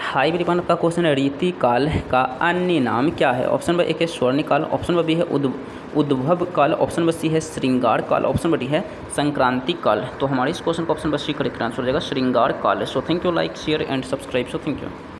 High ब्रिपन का question है, रीति काल का अन्य नाम क्या है? ऑप्शन नंबर 1 है स्वर्णिम काल, ऑप्शन नंबर बी है उद्भव काल, ऑप्शन नंबर सी है श्रृंगार काल, ऑप्शन नंबर डी है संक्रांति काल। तो हमारे इस क्वेश्चन का option number C correct answer हो जाएगा श्रृंगार काल। So thank you, like share and subscribe. So thank you.